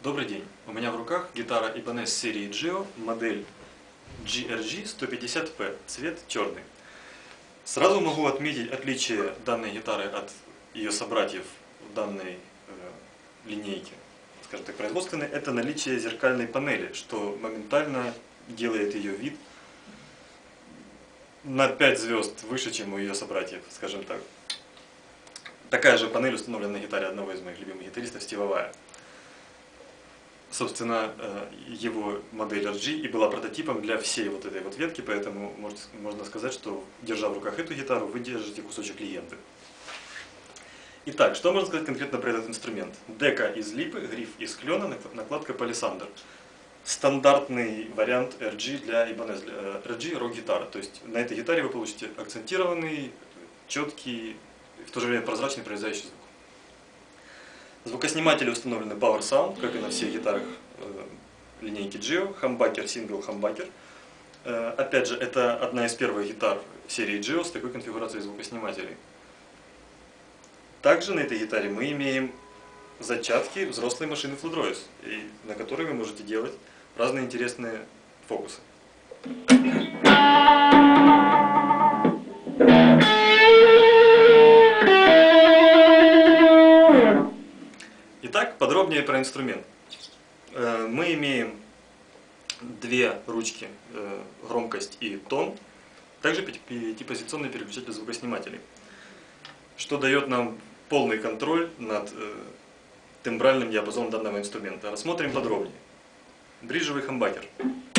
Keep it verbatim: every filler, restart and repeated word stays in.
Добрый день. У меня в руках гитара Ibanez серии Geo, модель джи эр джи сто пятьдесят пэ, цвет черный. Сразу могу отметить отличие данной гитары от ее собратьев в данной э, линейке, скажем так, производственной, это наличие зеркальной панели, что моментально делает ее вид на пять звезд выше, чем у ее собратьев, скажем так. Такая же панель установлена на гитаре одного из моих любимых гитаристов, Стива Вая. Собственно, его модель эр джи и была прототипом для всей вот этой вот ветки, поэтому можно сказать, что, держа в руках эту гитару, вы держите кусочек легенды. Итак, что можно сказать конкретно про этот инструмент? Дека из липы, гриф из клена, накладка палисандр. Стандартный вариант эр джи для Ibanez, эр джи рок-гитара. То есть на этой гитаре вы получите акцентированный, четкий, в то же время прозрачный прорезающий звук. Звукосниматели установлены Power Sound, как и на всех гитарах э, линейки Geo, хамбакер, сингл хамбакер. Э, опять же, это одна из первых гитар серии Geo с такой конфигурацией звукоснимателей. Также на этой гитаре мы имеем зачатки взрослой машины Floodroys, и на которой вы можете делать разные интересные фокусы. Итак, подробнее про инструмент. Мы имеем две ручки, громкость и тон, также пятипозиционный переключатель звукоснимателей, что дает нам полный контроль над тембральным диапазоном данного инструмента. Рассмотрим подробнее. Бриджевый хамбакер.